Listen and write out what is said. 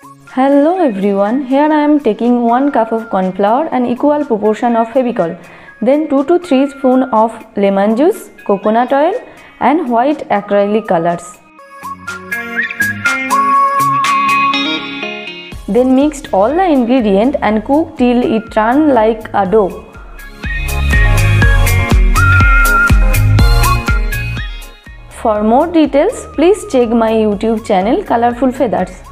Hello everyone, here I am taking 1 cup of corn flour and equal proportion of Fevicol, then 2 to 3 spoon of lemon juice, coconut oil and white acrylic colors. Then mixed all the ingredient and cook till it turn like a dough. For more details, please check my YouTube channel Colourful Feathers.